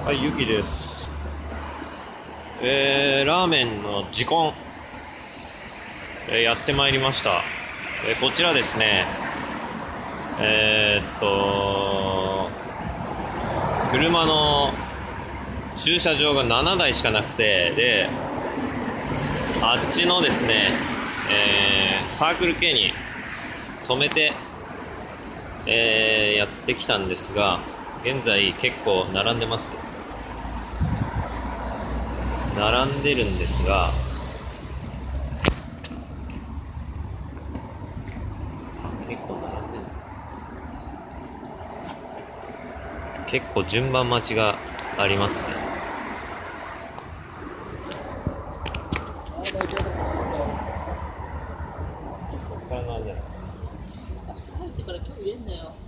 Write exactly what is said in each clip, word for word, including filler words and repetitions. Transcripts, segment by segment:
はい、ゆきです。えー、ラーメンの時間、えー、やってまいりました。えー、こちらですね、えー、っと、車の駐車場がななだいしかなくて、で、あっちのですね、えー、サークル系に止めて、えー、やってきたんですが、現在結構並んでます。並んでるんですが、結構並んでる。結構順番待ちがありますね。こっから並んでる。 入ってから今日入れんなよ。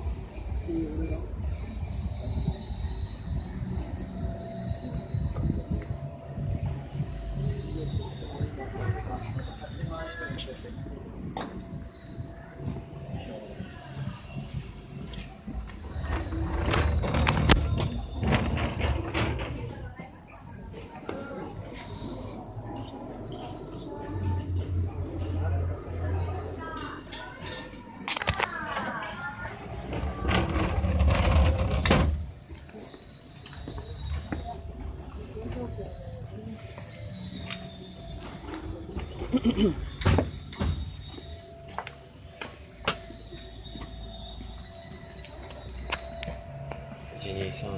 いち、に、さん、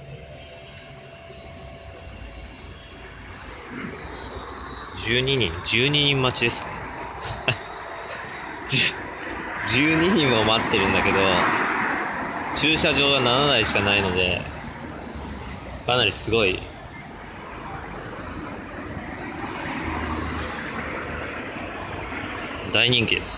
じゅうににん、じゅうににん待ちですね。じゅうににんも待ってるんだけど、駐車場がななだいしかないので、かなりすごい大人気です。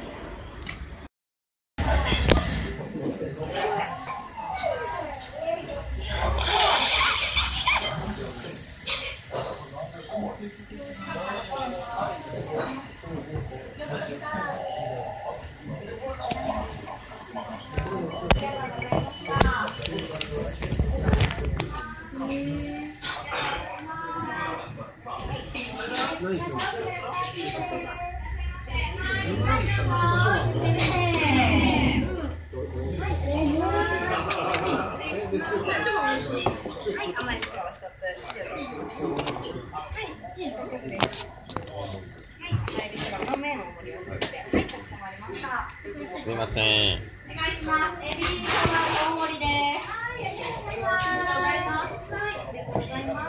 すみません。 お願いします。エビサラダ大盛りです。はい、ありがとうございます。はい、ありがとうございます。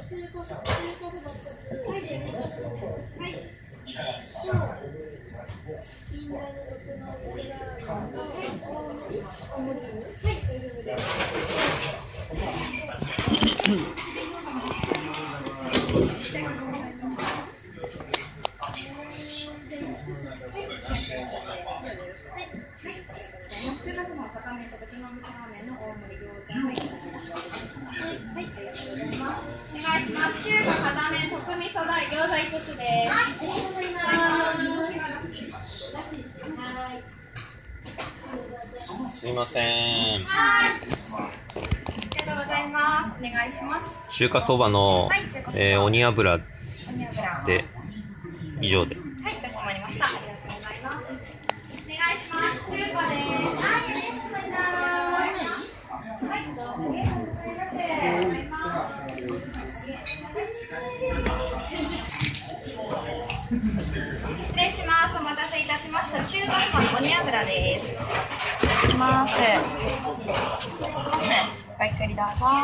中華そば片面と豚の味噌ラーメンの大盛り餃子。はい、はい、ありがとうございます。お願いします。中華片面特味噌大餃子一つです。はい、ありがとうございます。 すみません。 はい。ありがとうございます。お願いします。 中華そばの、 はい、中華そばえー、鬼油鬼油で以上で。 はい、かしこまりました。ありがとうございます。お願いします。中華です。はい、お願いします。はい、どうもありがとうございます。失礼します。お待たせいたしました。中華そばの鬼油です。失礼します。ごゆっくりどうぞ。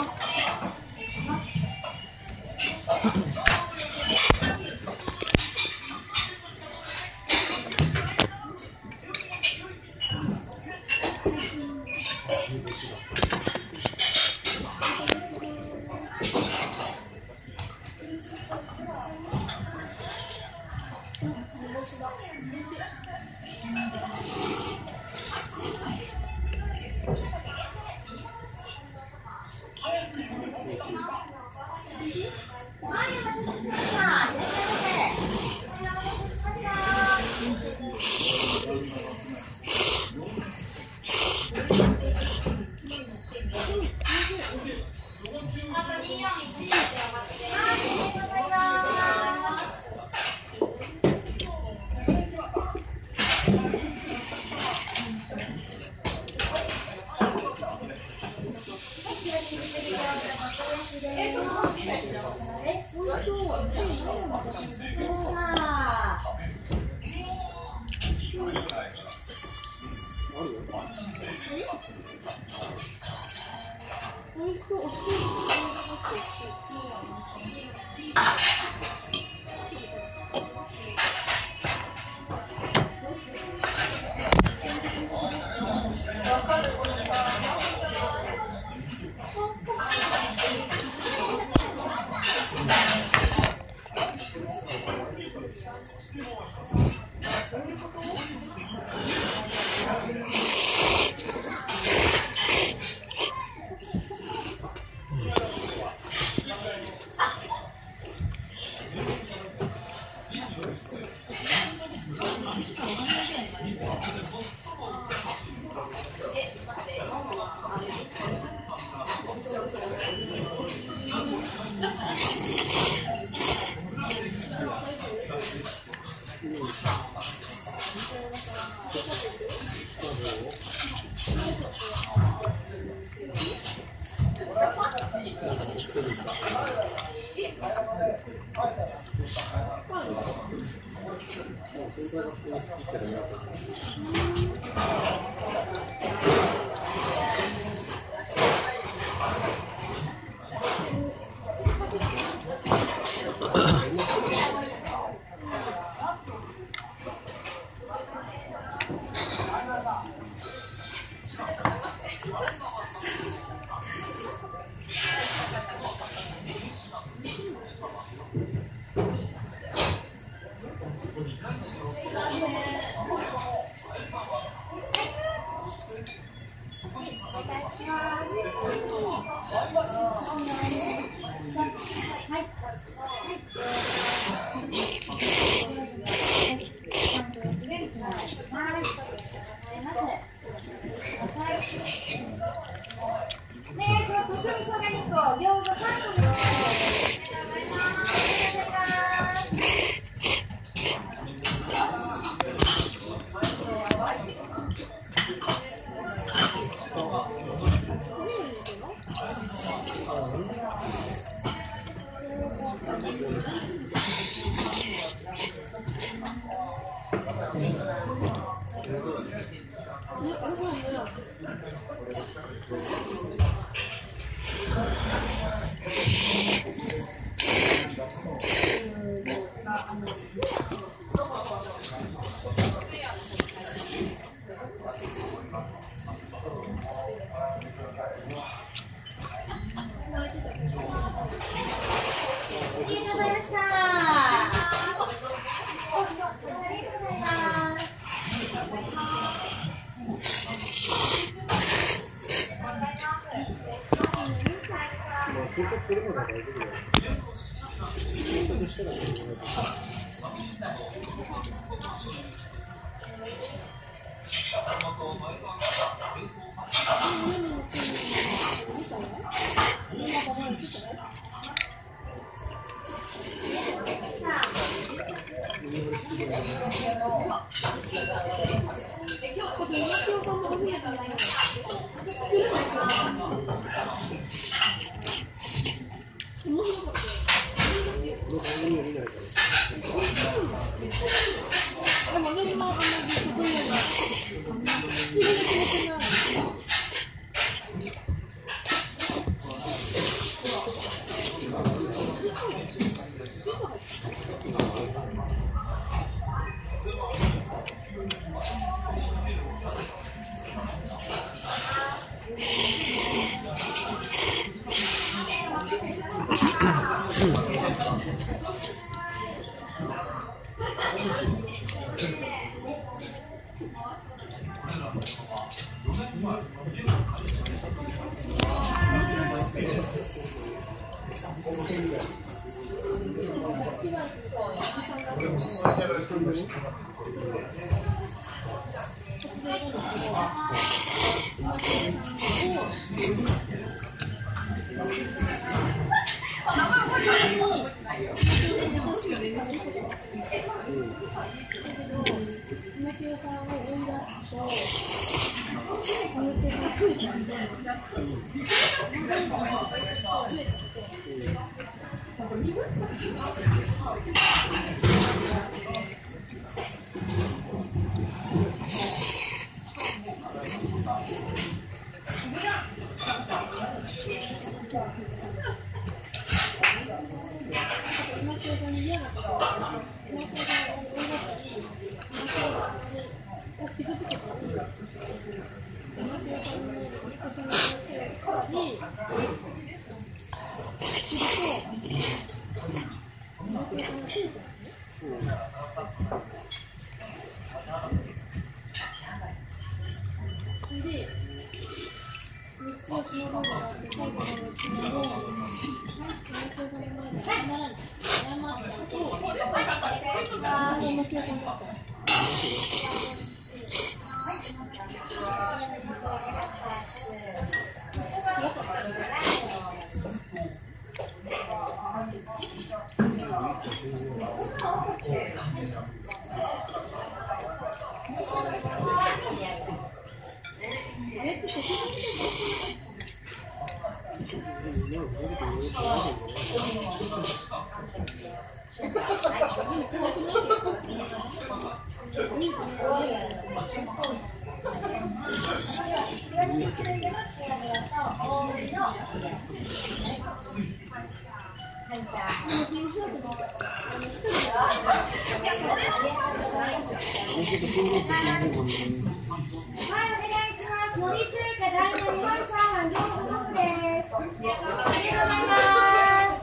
は盛り中華大の日本チャーハン両方ブロックです。ありがとうございます。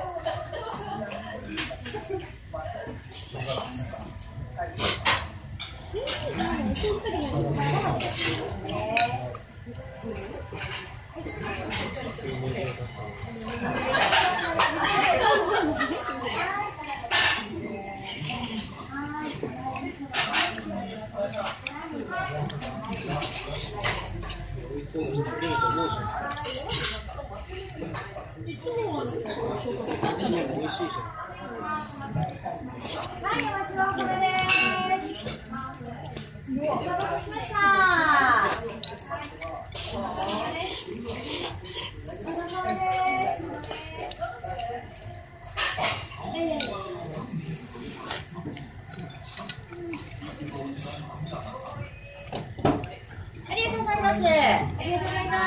はい、お待ちどおさまです。お待たせしました。お待たせ様です。ありがとうございます。ありがとうございます。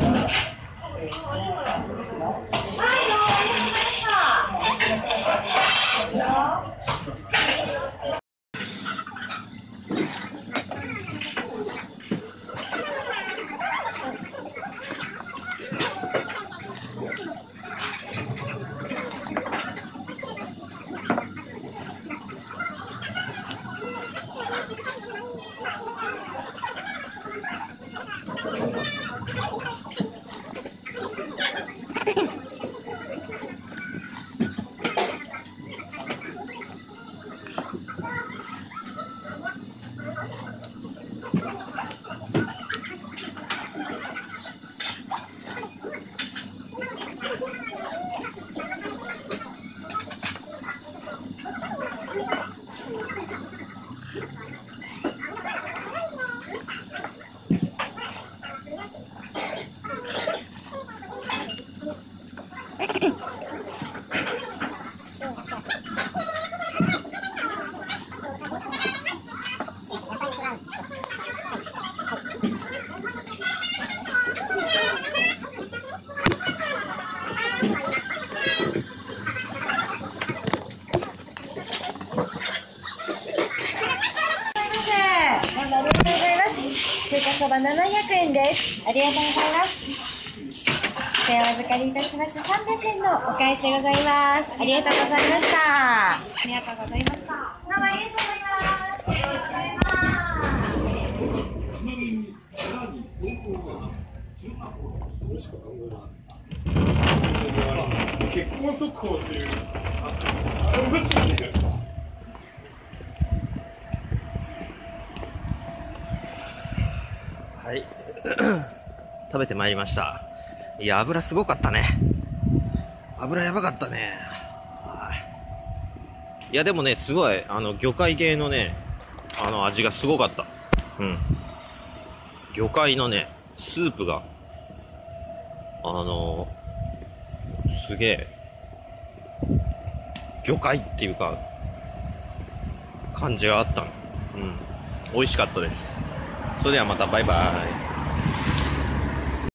はい、どうもありがとうございました。中華そばななひゃくえんです。ありがとうございます。お預かりいたしましたさんびゃくえんのお返しでございます。ありがとうございました。ありがとうございました。どうもありがとうございます。ありがとうございます。 結婚速報っていうあれ面白いんだよ。 はい。食べてまいりました。いや、油すごかったね。油やばかったね。いや、でもね、すごい、あの、魚介系のね、あの、味がすごかった。うん。魚介のね、スープが、あの、すげえ、魚介っていうか、感じがあったの。うん。美味しかったです。それではまたバイバイ。